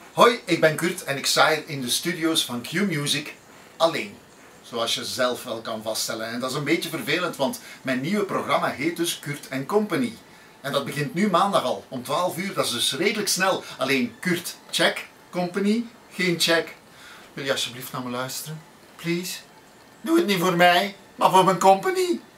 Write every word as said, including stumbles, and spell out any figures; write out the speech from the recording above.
Hoi, ik ben Kurt en ik sta hier in de studio's van Q-Music alleen. Zoals je zelf wel kan vaststellen. En dat is een beetje vervelend, want mijn nieuwe programma heet dus Kurt en Company. En dat begint nu maandag al, om twaalf uur. Dat is dus redelijk snel. Alleen Kurt, check. Company, geen check. Wil je alsjeblieft naar me luisteren? Please? Doe het niet voor mij, maar voor mijn company.